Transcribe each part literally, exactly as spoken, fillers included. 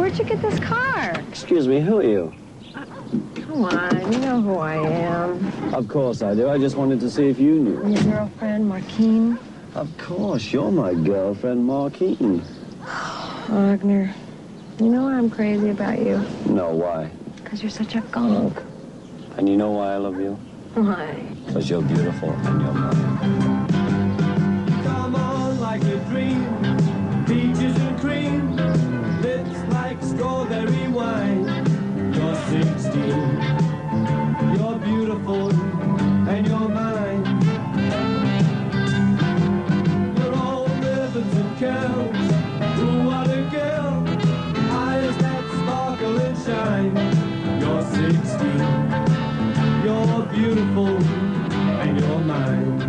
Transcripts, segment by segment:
where'd you get this car? Excuse me, who are you? Uh, come on, you know who I am. Of course I do. I just wanted to see if you knew. Your girlfriend, Marquine? Of course, you're my girlfriend, Marquine. Wagner, you know why I'm crazy about you? No, why? Because you're such a gunk. And you know why I love you? Why? Because you're beautiful and you're mine. Come on like a dream, peaches and cream, lips like strawberry wine. You're sixteen, you're beautiful and you're mine. You're all ribbons and curls, ooh what a girl, eyes that sparkle and shine. You're sixteen, you're beautiful and you're mine.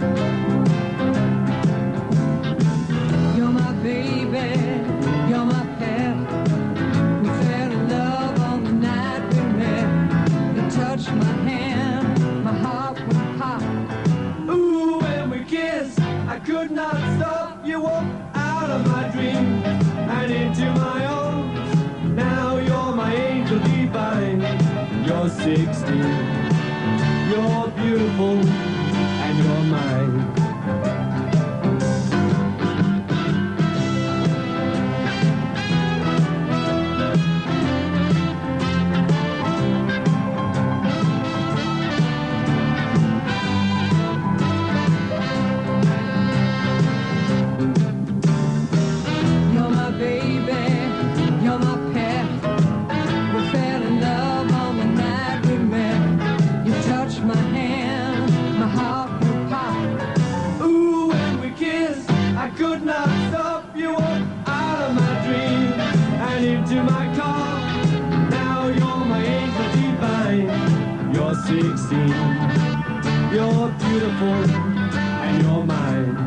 You're my baby, you're my pet. We fell in love on the night we met. You touched my hand, my heart went pop. Ooh, when we kissed, I could not stop. You walked out of my dreams and into my arms. Now you're my angel divine. You're sixteen, you're beautiful and you're mine. You're my baby, you're my pet. We fell in love on the night we met. You touched my hand, my heart would pop. Ooh, when we kissed, I could not stop. You walked out of my dreams and into my car. Now you're my angel divine. You're sixteen, you're beautiful and you're mine.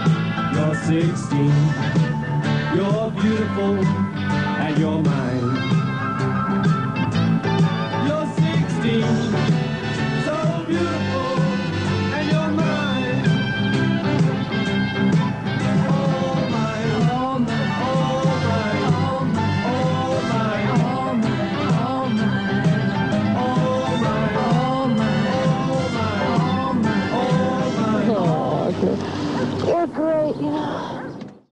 You're sixteen, you're beautiful and you're mine.